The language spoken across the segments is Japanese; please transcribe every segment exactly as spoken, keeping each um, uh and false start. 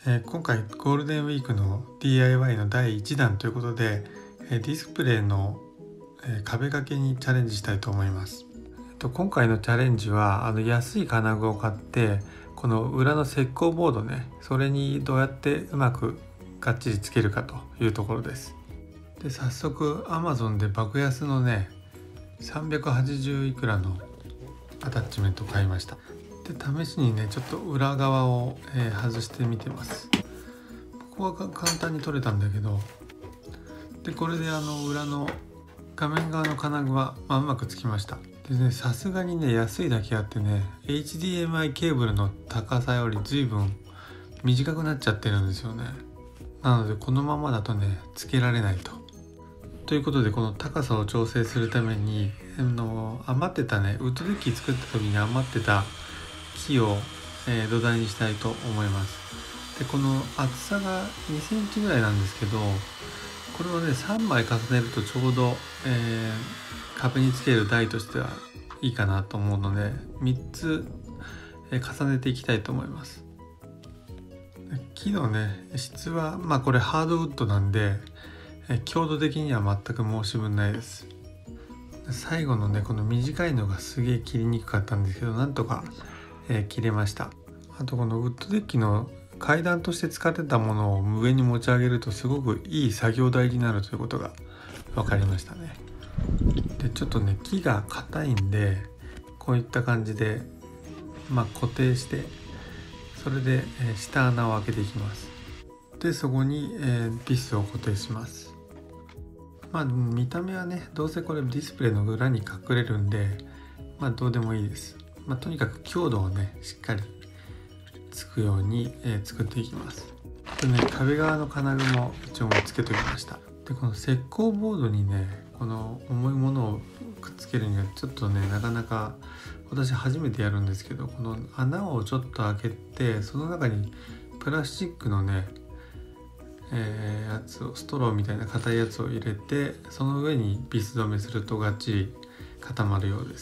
えー、今回ゴールデンウィークの ディーアイワイ のだいいちだんということで、えー、ディスプレイの、えー、壁掛けにチャレンジしたいと思います。えっと、今回のチャレンジはあの安い金具を買ってこの裏の石膏ボードね、それにどうやってうまくがっちりつけるかというところです。で早速 Amazon で爆安のねさんびゃくはちじゅういくらのアタッチメントを買いました。で試しにねちょっと裏側を、えー、外してみてます。ここは簡単に取れたんだけど、でこれであの裏の画面側の金具は、まあ、うまくつきました。でね、さすがにね安いだけあってね エイチディーエムアイ ケーブルの高さより随分短くなっちゃってるんですよね。なのでこのままだとねつけられないと。ということでこの高さを調整するためにあの余ってたねウッドデッキ作った時に余ってた木を、えー、土台にしたいと思います。でこの厚さがにセンチぐらいなんですけど、これをねさんまい重ねるとちょうど、えー、壁につける台としてはいいかなと思うのでみっつ、えー、重ねていきたいと思います。木のね質はまあこれハードウッドなんで、えー、強度的には全く申し分ないです。最後のねこの短いのがすげえ切りにくかったんですけど、なんとかえー、切れました。あとこのウッドデッキの階段として使ってたものを上に持ち上げるとすごくいい作業台になるということが分かりましたね。でちょっとね木が硬いんでこういった感じで、まあ、固定してそれで、えー、下穴を開けていきます。でそこに、えー、ビスを固定します。まあ見た目はねどうせこれディスプレイの裏に隠れるんでまあどうでもいいです。まあ、とにかく強度をねしっかりつくように、えー、作っていきます。でね壁側の金具も一応つけときました。でこの石膏ボードにねこの重いものをくっつけるにはちょっとねなかなか私初めてやるんですけど、この穴をちょっと開けてその中にプラスチックのね、えー、やつをストローみたいな硬いやつを入れてその上にビス止めするとがっちり固まるようです。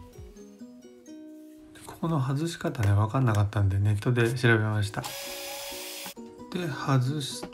この外し方ね分かんなかったんでネットで調べました。で外して、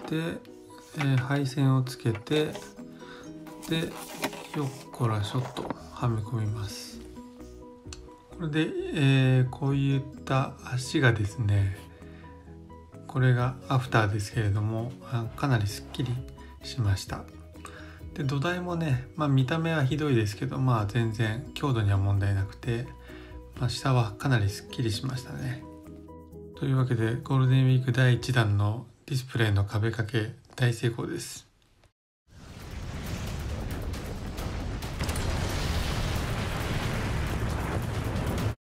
えー、配線をつけてでよっこらしょっとはめ込みます。これで、えー、こういった足がですね、これがアフターですけれどもかなりすっきりしました。で土台もね、まあ、見た目はひどいですけどまあ全然強度には問題なくて、まあ、下はかなりすっきりしましたね。というわけでゴールデンウィークだいいちだんのディスプレイの壁掛け大成功です。